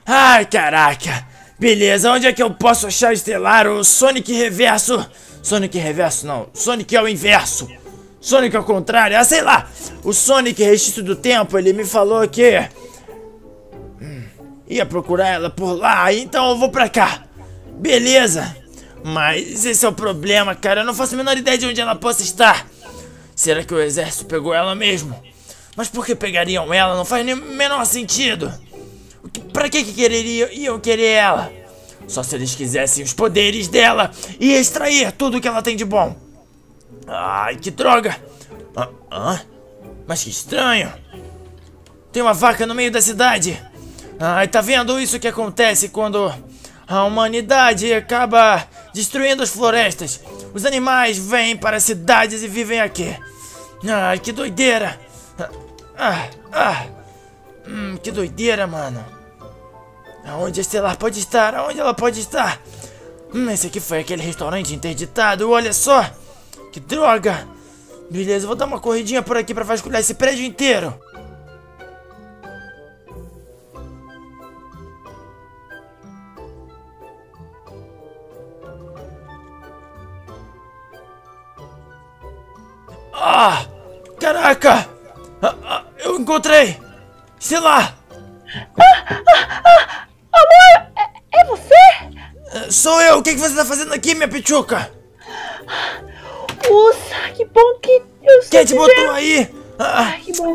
Ai, caraca. Beleza, onde é que eu posso achar Estelar? O Sonic Reverso? Sonic Reverso não, Sonic ao inverso. Sonic ao contrário, sei lá. O Sonic Restício do Tempo, ele me falou que ia procurar ela por lá, então eu vou pra cá. Beleza. Mas esse é o problema, cara. Eu não faço a menor ideia de onde ela possa estar. Será que o exército pegou ela mesmo? Mas por que pegariam ela? Não faz nem o menor sentido. Pra que iam querer ela? Só se eles quisessem os poderes dela e extrair tudo que ela tem de bom. Ai, que droga. Mas que estranho. Tem uma vaca no meio da cidade. Ai, tá vendo isso que acontece quando a humanidade acaba destruindo as florestas? Os animais vêm para as cidades e vivem aqui. Ai, que doideira. Que doideira, mano. Aonde a Estelar pode estar? Aonde ela pode estar? Esse aqui foi aquele restaurante interditado. Olha só. Que droga. Beleza, vou dar uma corridinha por aqui pra vasculhar esse prédio inteiro. Caraca! Eu encontrei! Estelar! Amor, é você? Sou eu! O que você tá fazendo aqui, minha pichuca? Ufa, que bom que eu Quem te botou aí? Ai, que bom.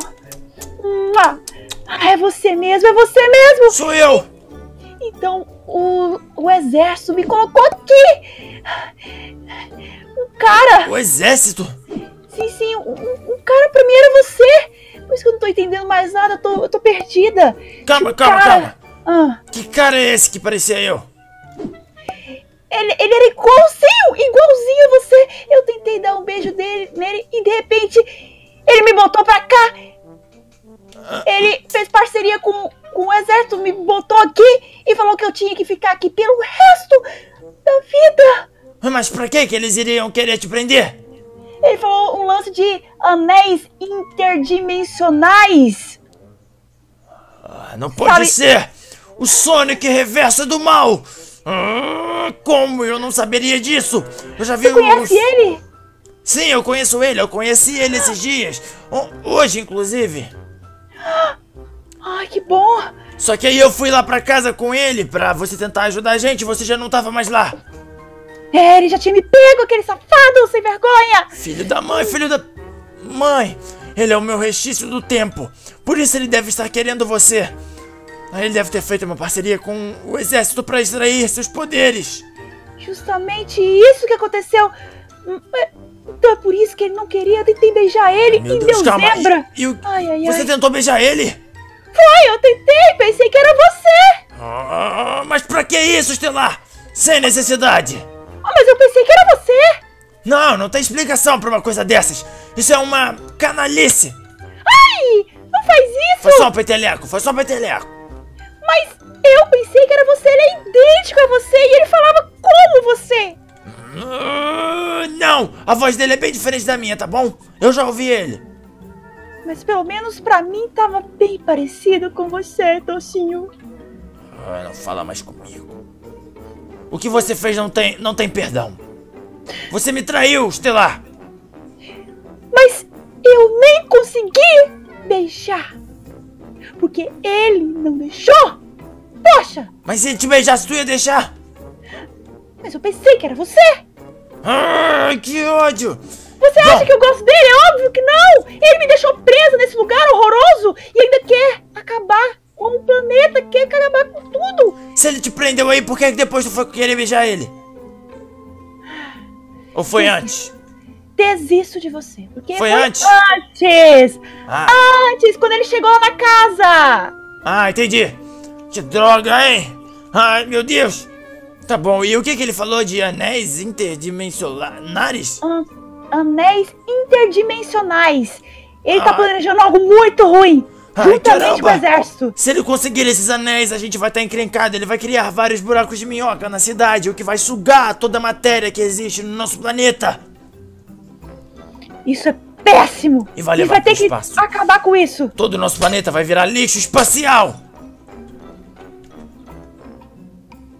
É você mesmo, é você mesmo! Sou eu! Então, o exército me colocou aqui! Um cara! O exército? Sim, um cara pra mim era você! Por isso que eu não tô entendendo mais nada, eu tô perdida! Calma. Que cara é esse que parecia eu? Ele era igualzinho a você! Eu tentei dar um beijo nele e de repente ele me botou pra cá! Ele fez parceria com o exército, me botou aqui e falou que eu tinha que ficar aqui pelo resto da vida! Mas pra que eles iriam querer te prender? Ele falou um lance de anéis interdimensionais. Não pode ser! O Sonic Reverso é do mal! Como eu não saberia disso? Eu já vi. Você conhece ele? Sim, eu conheço ele. Eu conheci ele esses dias. Hoje, inclusive. Ai, que bom! Só que aí eu fui lá pra casa com ele pra você tentar ajudar a gente. Você já não tava mais lá. Ele já tinha me pego, aquele safado sem vergonha! Filho da mãe! Ele é o meu restício do tempo. Por isso ele deve estar querendo você. Ele deve ter feito uma parceria com o exército pra extrair seus poderes. Justamente isso que aconteceu. Então é por isso que ele não queria. Eu tentei beijar ele. Meu Deus, calma. Zebra. Ai. Você tentou beijar ele? Foi, eu tentei. Pensei que era você. Mas pra que isso, Estelar? Sem necessidade. Mas eu pensei que era você! Não tem explicação pra uma coisa dessas! Isso é uma canalice! Ai! Não faz isso! Foi só um peteleco! Mas eu pensei que era você, ele é idêntico a você e ele falava como você! Não! A voz dele é bem diferente da minha, tá bom? Eu já ouvi ele! Mas pelo menos pra mim tava bem parecido com você, Tocinho! Não fala mais comigo! O que você fez não tem perdão. Você me traiu, Estelar. Mas eu nem consegui deixar. Porque ele não deixou. Poxa. Mas se ele te beijasse, tu ia deixar? Mas eu pensei que era você. Que ódio. Você acha que eu gosto dele? É óbvio que não. Ele me deixou presa nesse lugar horroroso. E ainda quer acabar com o planeta, quer acabar com tudo. Se ele te prendeu aí, por que depois tu foi querer beijar ele? Ou foi antes? Desisto de você. Porque foi antes? Antes, quando ele chegou lá na casa. Entendi. Que droga, hein? Ai, meu Deus. Tá bom, e o que ele falou de anéis interdimensionais? Anéis interdimensionais. Ele tá planejando algo muito ruim. Juntamente com o exército. Se ele conseguir esses anéis, a gente vai estar encrencado. Ele vai criar vários buracos de minhoca na cidade, o que vai sugar toda a matéria que existe no nosso planeta. Isso é péssimo. E vai levar ter que acabar com isso. Todo o nosso planeta vai virar lixo espacial.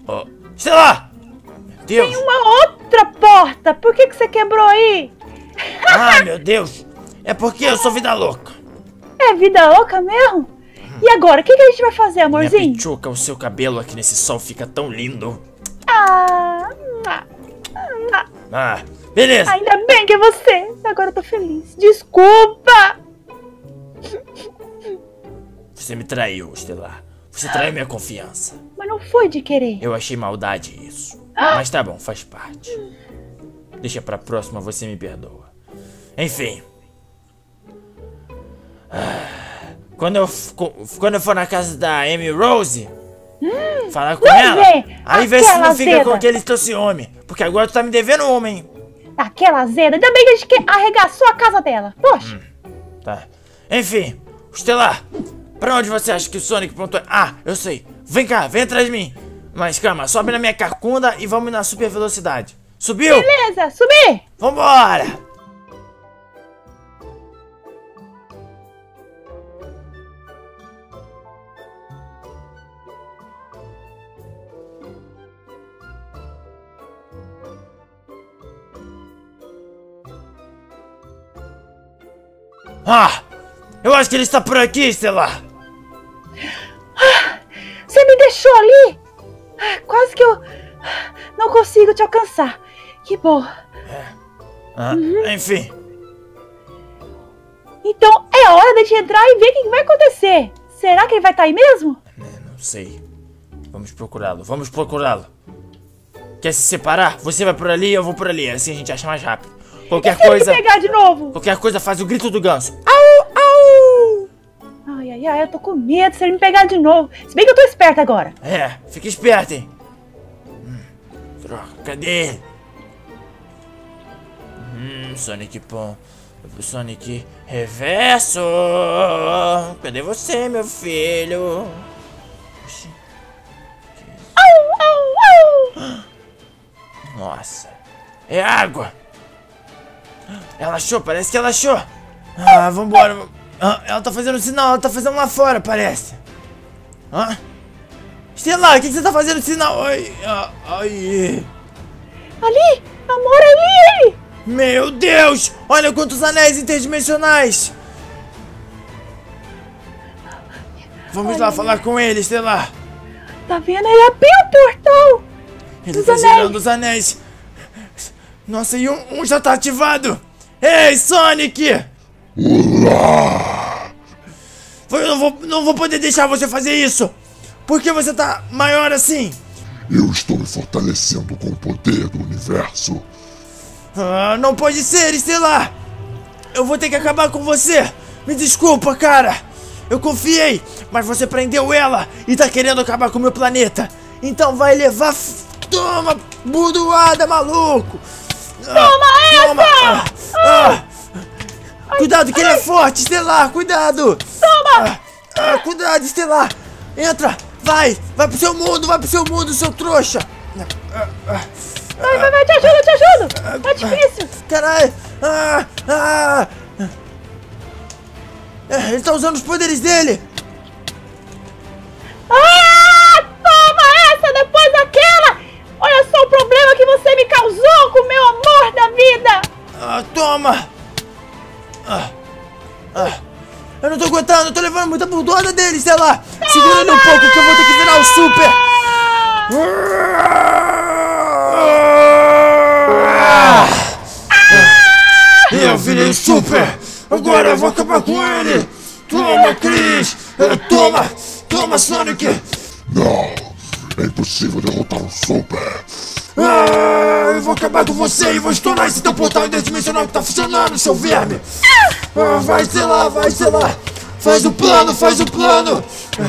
Oh, Estelar! Meu Deus! Tem uma outra porta. Por que você quebrou aí? Ah, meu Deus! É porque eu sou vida louca. É vida louca mesmo? E agora, o que a gente vai fazer, Minha amorzinho? pichuca, o seu cabelo aqui nesse sol fica tão lindo. Ah, Ah, beleza. ainda bem que é você. Agora eu tô feliz. Desculpa. Você me traiu, Estelar. Você traiu minha confiança. Mas não foi de querer. Eu achei maldade isso. Mas tá bom, faz parte. Deixa pra próxima, você me perdoa. Enfim. Quando eu for na casa da Amy Rose, falar com ela, aí vê se aquela não fica azeda. com aquele teu ciúme. Porque agora tu tá me devendo uma, hein? Aquela azeda. Ainda bem que a gente arregaçou a casa dela. Poxa. Tá. Enfim, Estelar, pra onde você acha que o Sonic pontuou? Ah, eu sei. Vem cá, vem atrás de mim. Mas calma, sobe na minha carcunda e vamos na super velocidade. Subiu? Beleza, subi. Vambora! Ah! Eu acho que ele está por aqui, Estelar! Você me deixou ali. Quase que eu não consigo te alcançar. Que bom. Enfim. Então é hora de a gente entrar e ver o que vai acontecer. Será que ele vai estar aí mesmo? Não sei. Vamos procurá-lo, vamos procurá-lo. Quer se separar? Você vai por ali e eu vou por ali. Assim a gente acha mais rápido. Qualquer Se ele coisa. me pegar de novo. Qualquer coisa faz o grito do ganso. Au! Au! Ai, ai, ai, eu tô com medo se ele me pegar de novo. Se bem que eu tô esperta agora. É, fica esperto, hein? Droga, cadê ele? Sonic Pom. Sonic Reverso. Cadê você, meu filho? Oxi. Au, au, au. Nossa. É água. Ela achou, parece que ela achou. Ah, vambora. Ela tá fazendo sinal, ela tá fazendo lá fora, parece. Estelar, o que você tá fazendo sinal? Ai. Ali, amor, ali ele. Meu Deus! Olha quantos anéis interdimensionais! Vamos lá falar com ele, Estelar. Tá vendo? Ele abriu o portal. Ele Os tá anéis. gerando os anéis. Nossa, e um já tá ativado. Ei, Sonic! Olá! Eu não vou poder deixar você fazer isso. Por que você tá maior assim? Eu estou me fortalecendo com o poder do universo. Não pode ser, Estelar. Eu vou ter que acabar com você. Me desculpa, cara. Eu confiei, mas você prendeu ela e tá querendo acabar com o meu planeta. Então vai levar... Toma, burdoada, maluco. Toma essa! Cuidado que ele é forte, Estelar, cuidado. Toma! Cuidado, Estelar. Entra, vai pro seu mundo, seu trouxa. Vai, te ajudo. Tá difícil. Caralho. Ele tá usando os poderes dele. Toma essa depois daquela. Olha só o problema que você me causou com o meu amor da vida. Toma. Eu não tô aguentando, eu tô levando muita burdoada dele, Estelar. Segura ele um pouco que eu vou ter que virar o super. Eu virei o super. Agora eu vou acabar com ele. Toma, Chris. Toma, Sonic. Não! É impossível derrotar um super! Eu vou acabar com você e vou estourar esse teu portal interdimensional que tá funcionando, seu verme. Vai, Estelar. Faz o plano. Plano.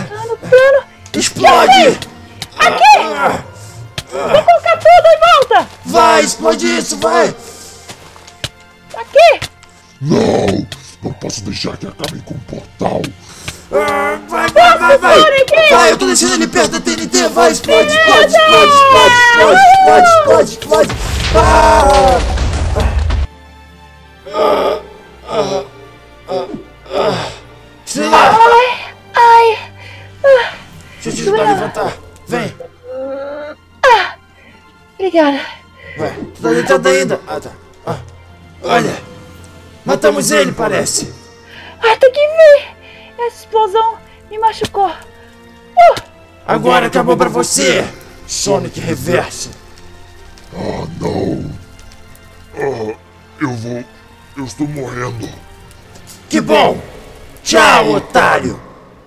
Explode. Aqui! Vou colocar tudo em volta. Vai, explode isso, vai. Aqui. Não! Não posso deixar que acabem com o portal! Vai. Sonic! Vai, eu tô deixando ele perto da TNT. Vai, explode. Estelar, Ai. deixa eu te ajudar a levantar. Vem. Obrigada. Ué, tu tá deitado ainda? Ah, tá. Ah, olha, matamos ele, parece. Ah, tem que ver. Essa explosão me machucou. Agora acabou pra você, Sonic Reverso. Ah, não. Ah, eu estou morrendo. Que bom! Tchau, otário!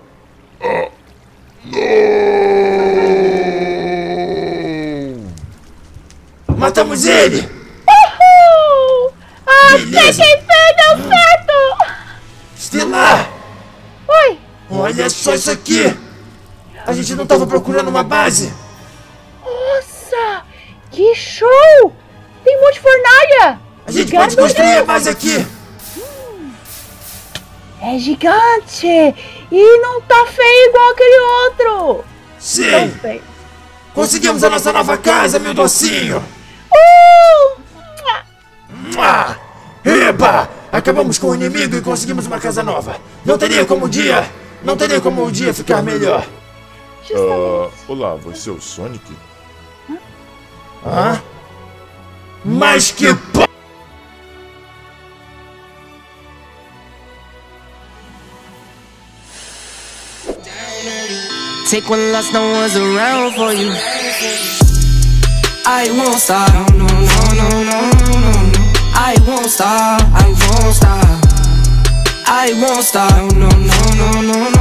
Não! Matamos ele! Uhul! Ah, Beleza. quem fez deu certo! Estelar! Oi! Olha só isso aqui! A gente não tava procurando uma base? Nossa! Que show! Tem um monte de fornalha! A gente pode construir a base aqui! É gigante! E não tá feio igual aquele outro! Sim! Tão feio. Conseguimos a nossa nova casa, meu docinho! Mua! Eba! Acabamos com o inimigo e conseguimos uma casa nova! Não teria como o dia ficar melhor! Olá, você é o Sonic? Hã? Mas que p... Take one loss, no one's around for you. I won't stop, no, no, no, no, no, no. I won't stop, I won't stop. I won't stop, no, no, no, no, no.